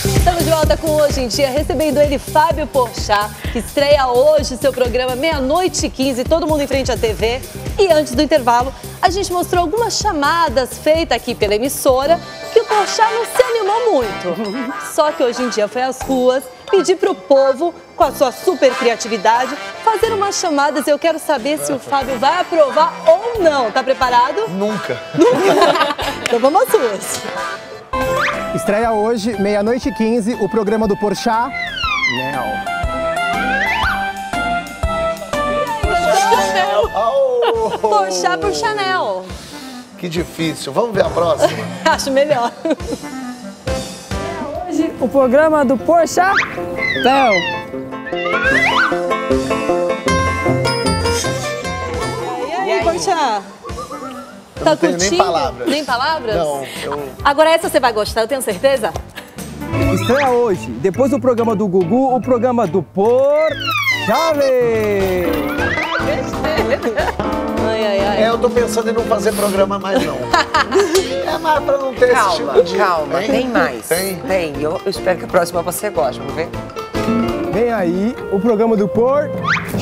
Estamos de volta com Hoje em Dia, recebendo ele, Fábio Porchat, que estreia hoje seu programa 00h15, todo mundo em frente à TV. E antes do intervalo, a gente mostrou algumas chamadas feitas aqui pela emissora que o Porchat não se animou muito. Só que Hoje em Dia foi às ruas pedir pro povo, com a sua super criatividade, fazer umas chamadas. Eu quero saber se o Fábio vai aprovar ou não. Tá preparado? Nunca. Então vamos às ruas. Estreia hoje, 00h15, o programa do Porchat. Porchat por Chanel. Que difícil. Vamos ver a próxima? Acho melhor. Hoje, o programa do Porchat. E aí, Porchat? Tá não tenho curtindo? nem palavras. Nem palavras? Não, Agora essa você vai gostar, eu tenho certeza? Estreia hoje, depois do programa do Gugu, o programa do Porchat. Ai. eu tô pensando em não fazer programa mais, não. É mais pra não ter esse tipo de... Calma, Hein? tem mais. Tem? Tem. Eu espero que a próxima você goste, vamos ver? Vem aí, o programa do Porchat.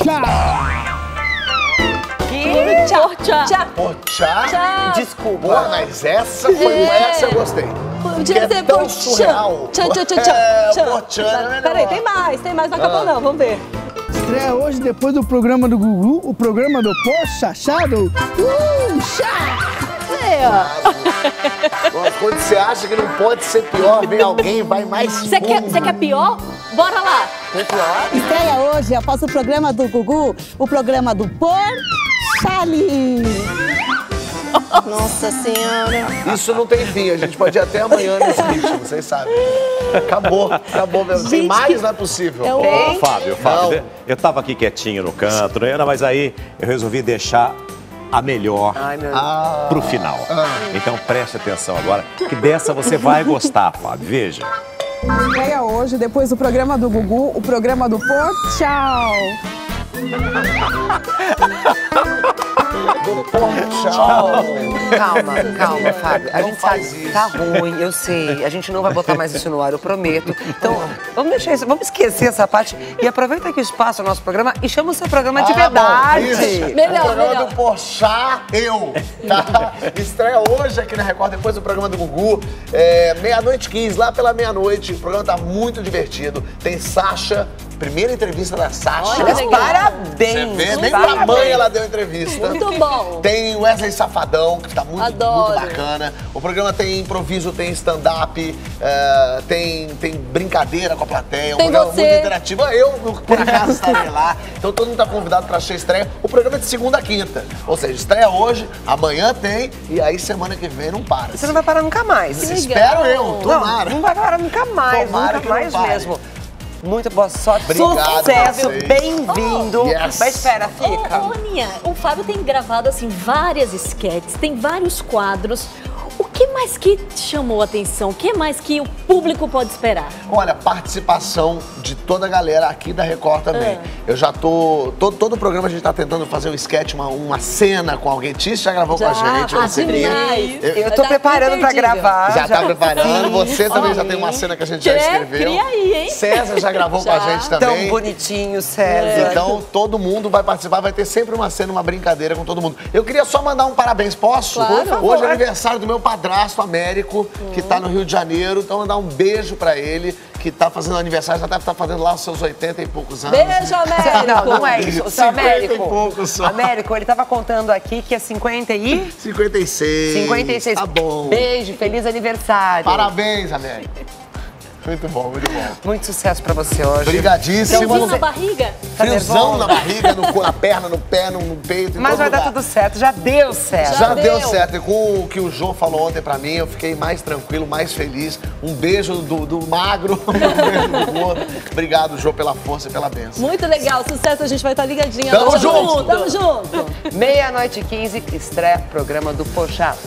Porchat. Porchat? Desculpa. Pô, mas essa foi... Essa eu gostei. Podia ser tão Porchat. surreal. Porchat. Peraí, tem mais, não acabou não, vamos ver. Estreia hoje, depois do programa do Gugu, o programa do Porchat. Quando você acha que não pode ser pior, vem alguém e vai mais fundo. Você quer pior? Bora lá. Estreia hoje, após o programa do Gugu, o programa do Porchat. Nossa Senhora. Isso não tem fim, a gente pode ir até amanhã nesse ritmo, vocês sabem. Acabou mesmo. Tem mais, não é possível. Ô, Fábio, eu tava aqui quietinho no canto, né? Mas aí eu resolvi deixar a melhor pro final. Então preste atenção agora, que dessa você vai gostar, Fábio. Veja. Estreia hoje, depois do programa do Gugu, o programa do Porchat. Calma, Fábio. A gente sabe que tá ruim, eu sei. A gente não vai botar mais isso no ar, eu prometo. Então, vamos deixar isso, vamos esquecer essa parte e aproveita aqui o espaço do nosso programa e chama o seu programa de verdade. Melhor. O programa do Porchat, tá? Estreia hoje aqui na Record, depois do programa do Gugu. 00h15, lá pela meia-noite. O programa tá muito divertido. Tem Sasha. Primeira entrevista da Sasha. Olha, parabéns! Você vê, nem pra mãe ela deu entrevista. Muito bom. Tem Wesley Safadão, que tá muito Adoro. bacana. O programa tem improviso, tem stand-up, tem brincadeira com a plateia. Tem um programa você. muito interativo. Eu, por acaso, estarei lá. Então todo mundo tá convidado pra assistir a estreia. O programa é de segunda a quinta. Ou seja, estreia hoje, amanhã tem, e aí semana que vem não para. Você não vai parar nunca mais. Espero eu, tomara. Não vai parar nunca mais, Tomara nunca que não mais pare. mesmo. Muito boa sorte, Obrigado, sucesso, vocês. bem-vindo. Yes. Mas espera, fica. Ô, Aninha, o Fábio tem gravado assim várias esquetes, tem vários quadros. O que mais que te chamou a atenção? O que mais que o público pode esperar? Olha, participação de toda a galera aqui da Record também. Eu já tô... Todo o programa a gente tá tentando fazer um sketch, uma cena com alguém. Tício já gravou com a gente. Demais. Eu tô preparando pra gravar. Já tá preparando. Você também já tem uma cena que a gente já escreveu. Cria aí, hein? César já gravou com a gente Tão também. bonitinho, César. Então, todo mundo vai participar, vai ter sempre uma cena, uma brincadeira com todo mundo. Eu queria só mandar um parabéns, posso? Claro. Hoje é aniversário do meu padrasto, Américo, que tá no Rio de Janeiro. Então, mandar um beijo pra ele, que tá fazendo aniversário, já deve estar fazendo lá os seus 80 e poucos anos. Beijo, Américo. Não é isso. O seu 50 e Américo. poucos só. Américo, ele tava contando aqui que é 56. 56. Tá bom. Beijo, feliz aniversário. Parabéns, Américo. Muito bom, muito bom. Muito sucesso pra você hoje. Obrigadíssimo. Friozinho na barriga? Friozão na barriga, na perna, no pé, no peito. Mas vai dar tudo certo, já deu certo. Já deu certo. E com o que o Jô falou ontem pra mim, eu fiquei mais tranquilo, mais feliz. Um beijo do magro, um beijo do gordo. Obrigado, Jô, pela força e pela bênção. Muito legal, sucesso, a gente vai estar ligadinha. Tamo junto. Tamo junto. 00h15, estreia programa do Porchat.